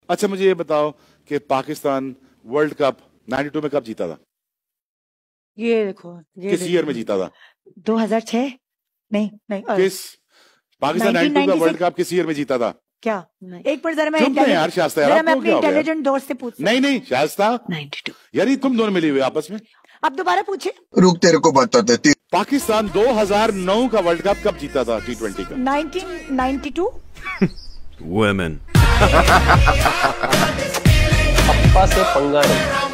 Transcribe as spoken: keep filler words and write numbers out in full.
अच्छा मुझे ये बताओ कि पाकिस्तान वर्ल्ड कप बानवे में कब जीता था? ये देखो, ये किस देखो, ईयर में जीता था? दो हज़ार छह? नहीं नहीं अ, किस पाकिस्तान बानवे का वर्ल्ड कप किस ईयर में जीता था? क्या? एक मिनट जरा मैं चुप नहीं यार शास्ता यार, जरा मैं आपको अपने क्या हो गया? इंटेलिजेंट दोस्त से पूछ नहीं नहीं शास्ता, बानवे। यार ये तुम दोनों मिली हुई आपस में। अब दोबारा पूछे। रुक तेरे को बता देती। पाकिस्तान दो हज़ार नौ का वर्ल्ड कप कब जीता था टी ट्वेंटी का? Nineteen ninety two. Women. पप्पा से पंगा नहीं।